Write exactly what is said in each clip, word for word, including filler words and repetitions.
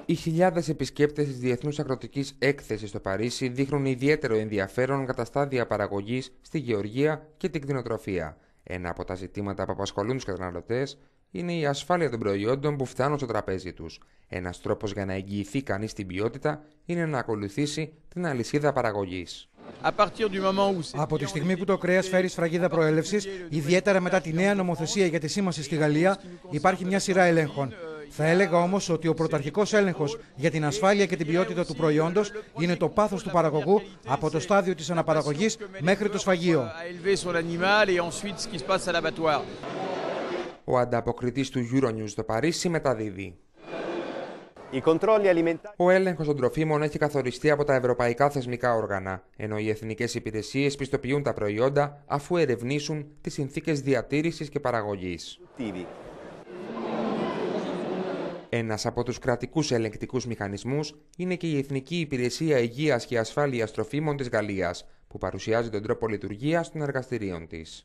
Οι χιλιάδες επισκέπτες της Διεθνούς Αγροτικής Έκθεσης στο Παρίσι δείχνουν ιδιαίτερο ενδιαφέρον κατά στάδια παραγωγής στη γεωργία και την κτηνοτροφία. Ένα από τα ζητήματα που απασχολούν τους καταναλωτές είναι η ασφάλεια των προϊόντων που φτάνουν στο τραπέζι τους. Ένας τρόπος για να εγγυηθεί κανείς την ποιότητα είναι να ακολουθήσει την αλυσίδα παραγωγής. Από τη στιγμή που το κρέας φέρει σφραγίδα προέλευσης, ιδιαίτερα μετά τη νέα νομοθεσία για τη σήμανση στη Γαλλία, υπάρχει μια σειρά ελέγχων. Θα έλεγα όμως ότι ο πρωταρχικός έλεγχος για την ασφάλεια και την ποιότητα του προϊόντος είναι το πάθος του παραγωγού από το στάδιο της αναπαραγωγής μέχρι το σφαγείο. Ο ανταποκριτής του Euronews στο Παρίσι μεταδίδει. Ο έλεγχος των τροφίμων έχει καθοριστεί από τα ευρωπαϊκά θεσμικά όργανα, ενώ οι εθνικές υπηρεσίες πιστοποιούν τα προϊόντα αφού ερευνήσουν τις συνθήκες διατήρησης και παραγωγής. Ένας από τους κρατικούς ελεγκτικούς μηχανισμούς είναι και η Εθνική Υπηρεσία Υγείας και Ασφάλειας Τροφίμων της Γαλλίας, που παρουσιάζει τον τρόπο λειτουργίας των εργαστηρίων της.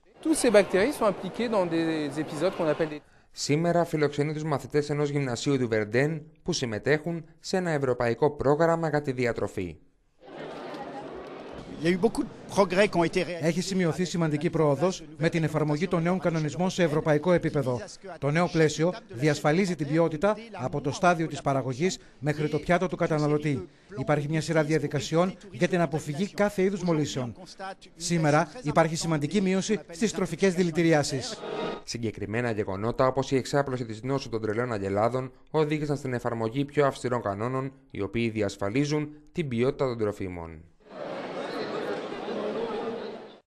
Σήμερα φιλοξενεί τους μαθητές ενός γυμνασίου του Βερντέν που συμμετέχουν σε ένα ευρωπαϊκό πρόγραμμα για τη διατροφή. Έχει σημειωθεί σημαντική πρόοδος με την εφαρμογή των νέων κανονισμών σε ευρωπαϊκό επίπεδο. Το νέο πλαίσιο διασφαλίζει την ποιότητα από το στάδιο της παραγωγής μέχρι το πιάτο του καταναλωτή. Υπάρχει μια σειρά διαδικασιών για την αποφυγή κάθε είδους μολύσεων. Σήμερα υπάρχει σημαντική μείωση στις τροφικές δηλητηριάσεις. Συγκεκριμένα γεγονότα όπως η εξάπλωση της νόσου των τρελών αγελάδων οδήγησαν στην εφαρμογή πιο αυστηρών κανόνων, οι οποίοι διασφαλίζουν την ποιότητα των τροφίμων.